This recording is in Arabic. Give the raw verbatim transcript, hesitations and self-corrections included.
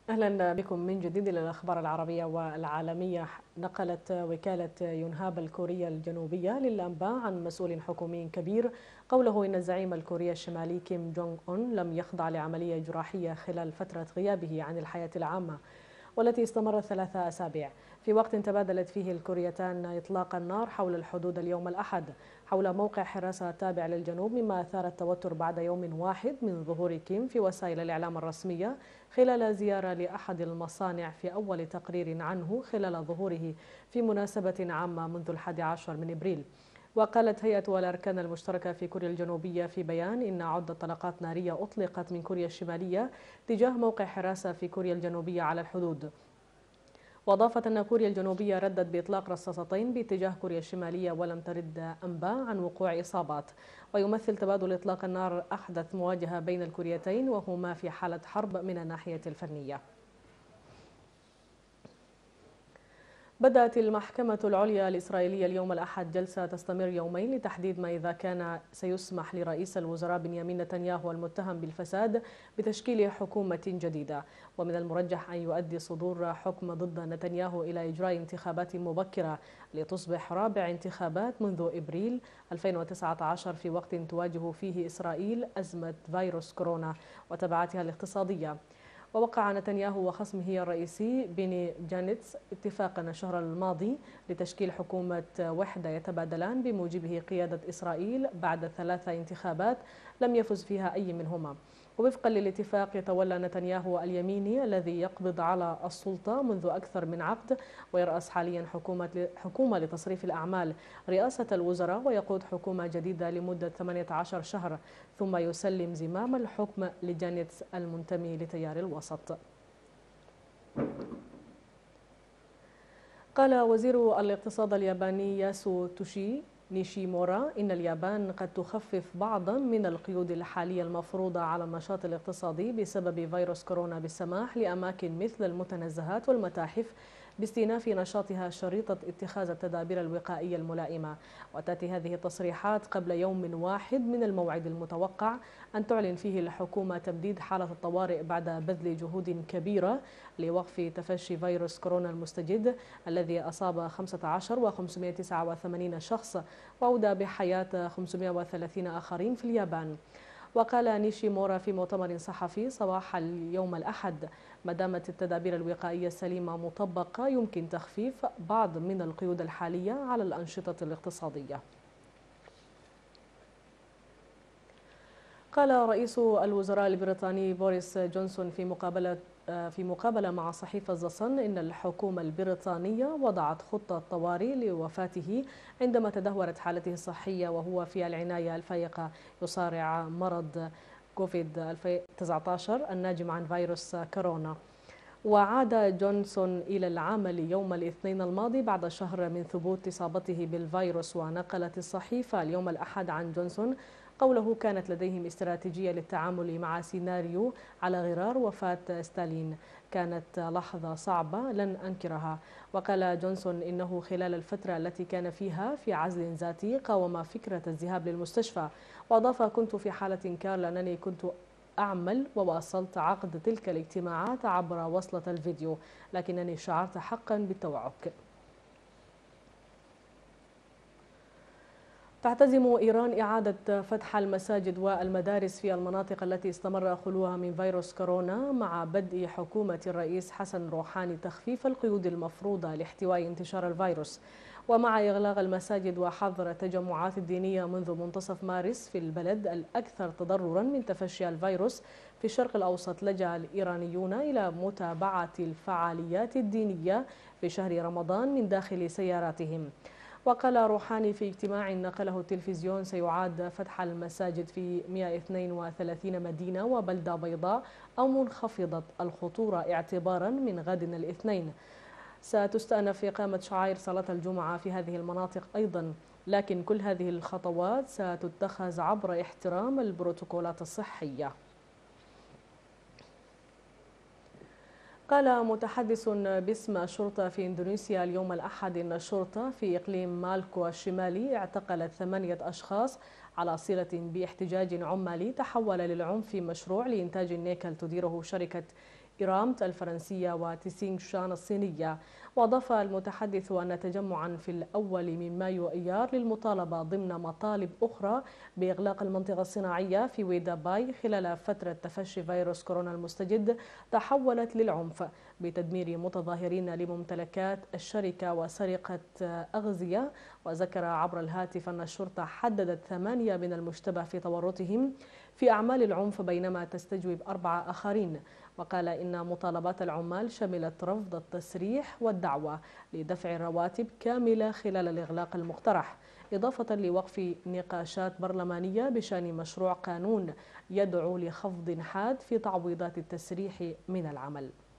أهلا بكم من جديد إلى الأخبار العربية والعالمية. نقلت وكالة يونهاب الكورية الجنوبية للأنباء عن مسؤول حكومي كبير قوله إن الزعيم الكوري الشمالي كيم جونغ أون لم يخضع لعملية جراحية خلال فترة غيابه عن الحياة العامة والتي استمرت ثلاثة أسابيع، في وقت تبادلت فيه الكوريتان إطلاق النار حول الحدود اليوم الأحد حول موقع حراسة تابع للجنوب، مما أثار التوتر بعد يوم واحد من ظهور كيم في وسائل الإعلام الرسمية خلال زيارة لأحد المصانع في أول تقرير عنه خلال ظهوره في مناسبة عامة منذ الحادي عشر من إبريل. وقالت هيئة الأركان المشتركة في كوريا الجنوبية في بيان إن عدة طلقات نارية أطلقت من كوريا الشمالية تجاه موقع حراسة في كوريا الجنوبية على الحدود. وأضافت أن كوريا الجنوبية ردت بإطلاق رصاصتين باتجاه كوريا الشمالية ولم ترد أنباء عن وقوع إصابات. ويمثل تبادل إطلاق النار أحدث مواجهة بين الكوريتين وهما في حالة حرب من الناحية الفنية. بدأت المحكمة العليا الإسرائيلية اليوم الأحد جلسة تستمر يومين لتحديد ما إذا كان سيسمح لرئيس الوزراء بنيامين نتنياهو المتهم بالفساد بتشكيل حكومة جديدة. ومن المرجح أن يؤدي صدور حكم ضد نتنياهو إلى إجراء انتخابات مبكرة لتصبح رابع انتخابات منذ إبريل ألفين وتسعة عشر، في وقت تواجه فيه إسرائيل أزمة فيروس كورونا وتبعاتها الاقتصادية. ووقع نتنياهو وخصمه الرئيسي بيني جانيتس اتفاقا الشهر الماضي لتشكيل حكومة وحدة يتبادلان بموجبه قيادة إسرائيل بعد ثلاث انتخابات لم يفز فيها أي منهما. ووفقا للاتفاق يتولى نتنياهو اليميني الذي يقبض على السلطة منذ أكثر من عقد ويرأس حاليا حكومة حكومة لتصريف الأعمال رئاسة الوزراء ويقود حكومة جديدة لمدة ثمانية عشر شهر، ثم يسلم زمام الحكم لجانيتس المنتمي لتيار الوسط. قال وزير الاقتصاد الياباني ياسو توشي نيشيمورا إن اليابان قد تخفف بعضا من القيود الحالية المفروضة على النشاط الاقتصادي بسبب فيروس كورونا بالسماح لأماكن مثل المتنزهات والمتاحف باستئناف نشاطها شريطة اتخاذ التدابير الوقائية الملائمة. وتأتي هذه التصريحات قبل يوم واحد من الموعد المتوقع أن تعلن فيه الحكومة تمديد حالة الطوارئ بعد بذل جهود كبيرة لوقف تفشي فيروس كورونا المستجد الذي أصاب خمسة عشر وخمسمائة وتسعة وثمانين شخص وأودى بحياة خمسمائة وثلاثين آخرين في اليابان. وقال نيشيمورا في مؤتمر صحفي صباح اليوم الأحد ما دامت التدابير الوقائية السليمة مطبقة يمكن تخفيف بعض من القيود الحالية على الأنشطة الاقتصادية. قال رئيس الوزراء البريطاني بوريس جونسون في مقابلة في مقابلة مع صحيفة ذا صن إن الحكومة البريطانية وضعت خطة طوارئ لوفاته عندما تدهورت حالته الصحية وهو في العناية الفائقة يصارع مرض كوفيد تسعة عشر الناجم عن فيروس كورونا. وعاد جونسون إلى العمل يوم الاثنين الماضي بعد شهر من ثبوت إصابته بالفيروس. ونقلت الصحيفة اليوم الأحد عن جونسون قوله كانت لديهم استراتيجية للتعامل مع سيناريو على غرار وفاة ستالين، كانت لحظة صعبة لن أنكرها. وقال جونسون إنه خلال الفترة التي كان فيها في عزل ذاتي قاوم فكرة الذهاب للمستشفى. وأضاف كنت في حالة إنكار لأنني كنت أعمل وواصلت عقد تلك الاجتماعات عبر وصلة الفيديو، لكنني شعرت حقا بالتوعك. تعتزم إيران إعادة فتح المساجد والمدارس في المناطق التي استمر خلوها من فيروس كورونا مع بدء حكومة الرئيس حسن روحاني تخفيف القيود المفروضة لاحتواء انتشار الفيروس. ومع إغلاق المساجد وحظر التجمعات الدينية منذ منتصف مارس في البلد الأكثر تضررا من تفشي الفيروس في الشرق الأوسط، لجأ الإيرانيون إلى متابعة الفعاليات الدينية في شهر رمضان من داخل سياراتهم. وقال روحاني في اجتماع نقله التلفزيون سيعاد فتح المساجد في مئة واثنين وثلاثين مدينة وبلدة بيضاء أو منخفضة الخطورة اعتبارا من غد الاثنين. ستستأنف إقامة شعائر صلاة الجمعة في هذه المناطق أيضا، لكن كل هذه الخطوات ستتخذ عبر احترام البروتوكولات الصحية. قال متحدث باسم الشرطة في إندونيسيا اليوم الأحد إن الشرطة في إقليم مالكو الشمالي اعتقلت ثمانية أشخاص على صلة باحتجاج عمالي تحول للعنف في مشروع لإنتاج النيكل تديره شركة إيرامت الفرنسية وتيسينغ شان الصينية. وأضاف المتحدث أن تجمعا في الأول من مايو أيار للمطالبة ضمن مطالب أخرى بإغلاق المنطقة الصناعية في ويدا باي خلال فترة تفشي فيروس كورونا المستجد تحولت للعنف بتدمير متظاهرين لممتلكات الشركة وسرقة أغذية. وذكر عبر الهاتف أن الشرطة حددت ثمانية من المشتبه في تورطهم في أعمال العنف بينما تستجوب أربعة آخرين. وقال إن مطالبات العمال شملت رفض التسريح والدعوة لدفع الرواتب كاملة خلال الإغلاق المقترح، إضافة لوقف نقاشات برلمانية بشأن مشروع قانون يدعو لخفض حاد في تعويضات التسريح من العمل.